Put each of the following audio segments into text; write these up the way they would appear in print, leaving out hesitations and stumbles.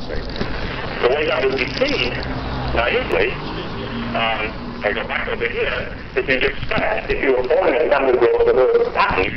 The way that would be seen, naively, I go back over here, is you'd expect, if you were forming a standard growth of a pattern,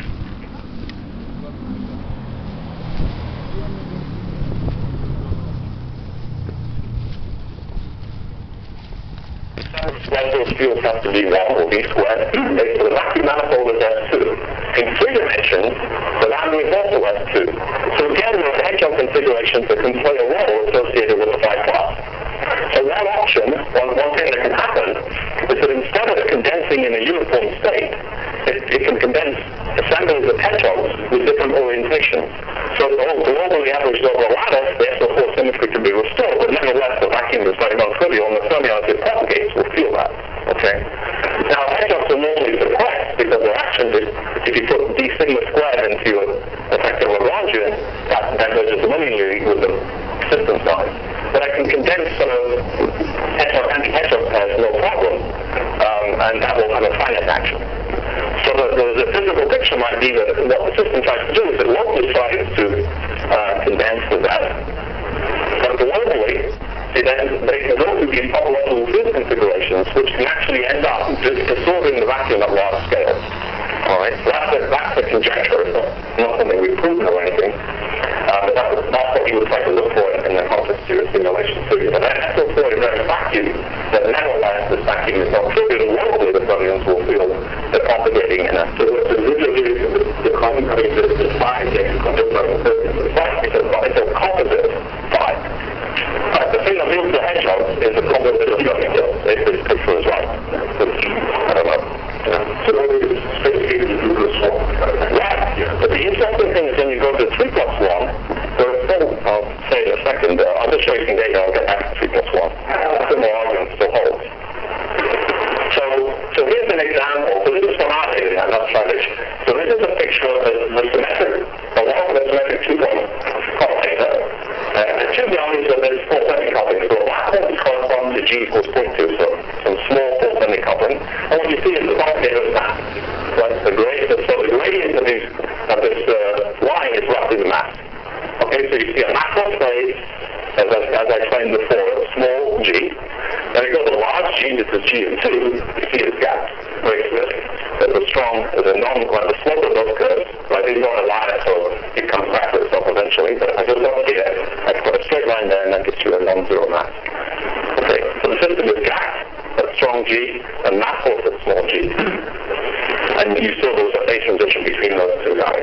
square source field has to be 1 or v squared, if the vacuum manifold is S2. In 3 dimensions, the lambda is also S2. So again, there are hedgehog configurations that can play a role associated with the phi class. So one option, one thing that can happen, is that instead of condensing in a uniform state, it can condense assemblies of hedgehogs with different orientations. So globally averaged over a lattice, the SO4 symmetry can be restored, but nevertheless the vacuum is very non-trivial and the fermions it propagates will feel that. Okay? Now hedgehogs are normally suppressed because their actions, if you put d sigma squared into your effective Lagrangian, that diverges linearly with the system size. But I can condense some of hedgehog-anti-hedgehog pairs no problem, and that will have a finite action. So the physical picture might be that what the system tries to do is it locally tries to condense the Z. But globally, they can go through these topological field configurations which can actually end up dissolving the vacuum at large scales. Alright, so that's the conjecture. It's not something we've proven or anything. But that's what you would try to look for in the context of your simulation. So you have an SO4 in a vacuum that nevertheless this vacuum is not trivial. Locally the fermions will feel they're propagating in a... So usually the phi gets it's a composite phi. The thing that moves the hedgehogs is a composite of fermions, if this picture is right. I don't know. So but the interesting thing is when you go to 3 plus 1, there are still, I'll say in a second, I'll just show you some data, I'll get back to 3 plus 1. Some more argument still holds. So here's an example. So this is from our data, not Tradish. So this is a picture of the symmetric, along with the symmetric 2-point column data. The two values of this 4 semi-coupling. So that corresponds to G equals 0.2, so some small 4 semi-coupling. And what you see is the bulk data is mass. Right? So the gradient of this line is roughly the mass. Okay, so you see a macro phase, as I explained before, small g. Then you go to large g, this is g of 2, you see this gap. Very clear. There's a the slope of those curves, right? These are on a line, so it comes back to itself eventually, but I just don't see it. I put a straight line there and that gets you a non-zero mass. Okay, so the system is gapped at strong g and mass at small g. And you saw there was a phase transition between those two guys.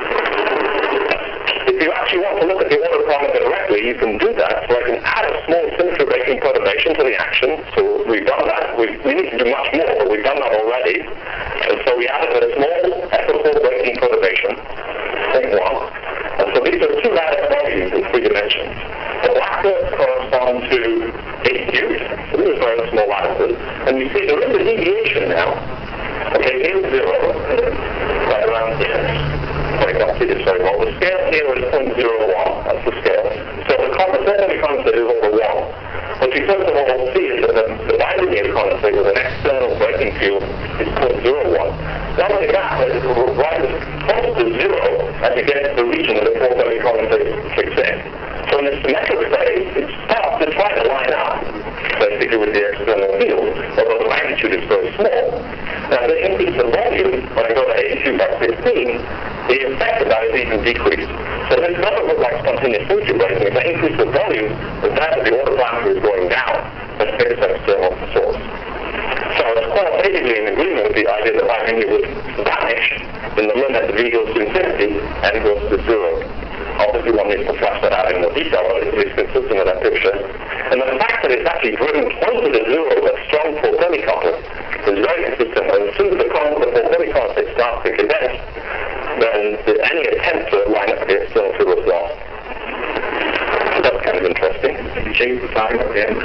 If you actually want to look at the order parameter directly, you can do that. So I can add a small symmetry breaking perturbation to the action. So we've done that. We need to do much more, but we've done that already. And so we added a small SO4 breaking perturbation, thing 1. And so these are 2 lattice values in 3 dimensions. The black curves correspond to 8 cubes. So these are very small lattices. And you see there is a deviation now. Okay, here's 0, right around here. I can't see this very well. The scale here is 0.01, that's the scale. So the condensate condensate is over 1. What you first of all see is that the bilinear condensate with an external breaking field is 0.01. Not only that, but it will rise close to 0 as you get to the region where the 4-semi condensate kicks in. So in the symmetric phase, it starts to try to line up, basically with the external field, although the magnitude is very small. Now, the increase in volume, when I go to 82 by 16, the effect of that is even decreased. So this doesn't look like spontaneous symmetry breaking. If I increase the volume, the fact that the order parameter is going down, that's fixed external source. So it's qualitatively in agreement with the idea that bilinear would vanish in the limit that V goes to infinity and goes to 0. Obviously one needs to flesh that out in more detail, but it's consistent with that picture. And the fact that it's actually driven closer to 0 with strong 4-semi coupling is very consistent. And as soon as the 4-semi condensate starts to condense, then any attempt to line up the external field is lost. So that's kind of interesting. Did you change the time at the end?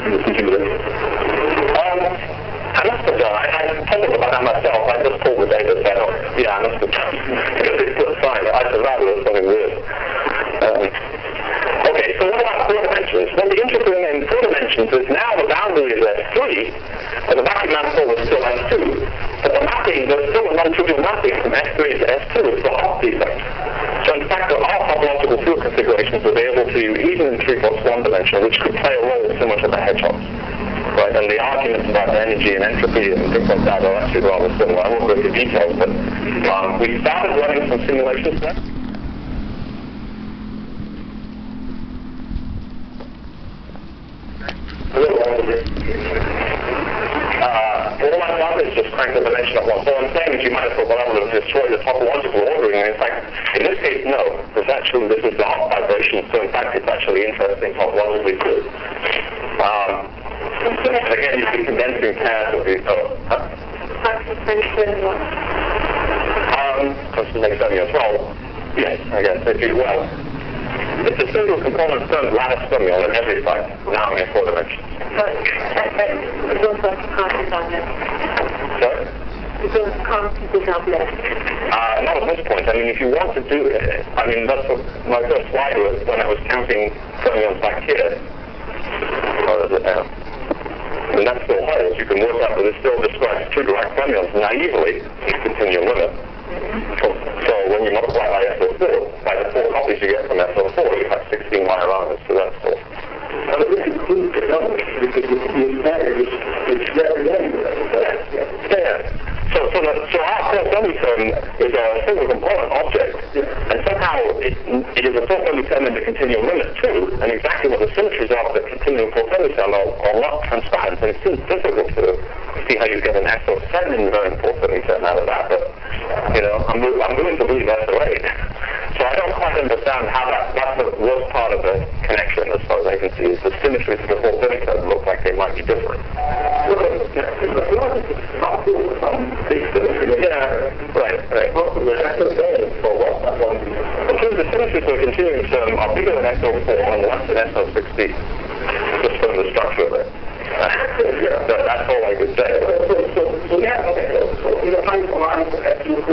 I must have done. I told them about that myself. I just pulled the data set off. Yeah, I must have done. Because it's put aside. I survived with something weird. Okay, so what about 4 dimensions? Well, the interesting thing in 4 dimensions is now the boundary is S3, and the vacuum manifold is still S2. But the mapping, there's still a non-trivial mapping from S3 to S2. It's the Hopf defect. So in fact, there are topological field configurations configurations available to you even in 3+1 dimension, which could play a role similar to the hedgehogs. Right, and the arguments about energy and entropy and things like that are actually rather similar. I won't go into details, but we started running some simulations there. All I've done is just crank the dimension up once. So I'm saying that you might have thought, well, I'm going to destroy the topological ordering. And in fact, in this case, no. This is the hot vibration, so in fact, it's actually interesting topologically too. Again, you'd be condensing pairs of these. Well, yes, I guess. It's a single component termed lattice fermion in every site, now in 4 dimensions. Sorry? Not at this point. I mean, if you want to do it, I mean, that's what my first slide was when I was counting fermions back here. What is it now? And that still holds. You can work out that it still describes 2 direct fermions naively in continuum limit. So when you multiply by SO4, by the 4 copies you get from SO4, you have 16 Majoranas, so that's all. But this includes the numbers, because it's very Yeah. So our core dummy term is a single component object, and somehow it is a full dummy term in the continuum limit too, and exactly what the symmetries are of the continuum full dummy term are not transparent, and it seems difficult to see how you get an SO7 invariant full dummy term out of that, but, I'm willing to believe that's the way. So I don't quite understand how that's the worst part of the connection as far as I can see, is the symmetries of the full dummy term look like they might be different. Yeah, right. Because the symmetries of the continuum term are bigger than SO4 and less than SO16, just from the structure of it. That's all I could say. So in a high line,